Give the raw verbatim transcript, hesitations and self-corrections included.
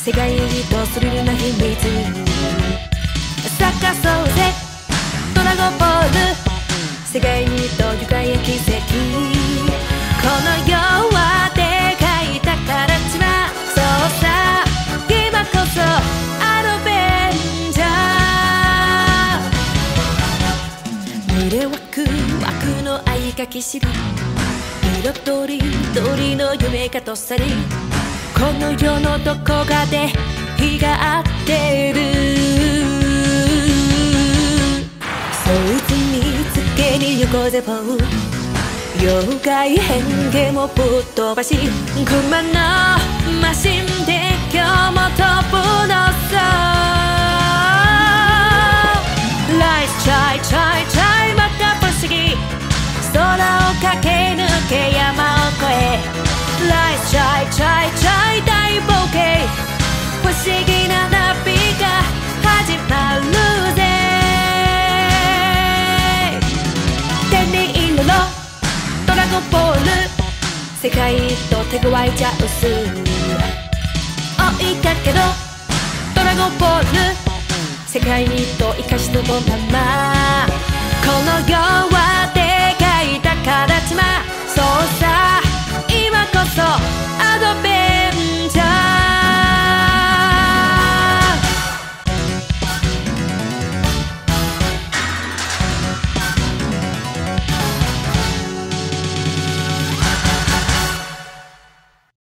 世界とスリルな秘密探そうぜドラゴンボール世界と愉快な奇跡この世はでかい宝島そうさ今こそアドベンチャー群れ湧く悪の愛がきしり色とりどりの夢がとっさりこの世のどこかで日が当てるそいつにつけに行こうぜポー妖怪変化もぶっ飛ばし熊のマシンで今日も飛ぶのさライスチャイチャイチャイまた不思議空を駆け抜け山を越えライスチャイチャイチャイ大冒険不思議な旅が始まるぜ天に色のドラゴンボール世界と手強いチャンス追いかけろドラゴンボール世界と生かしのままこの世は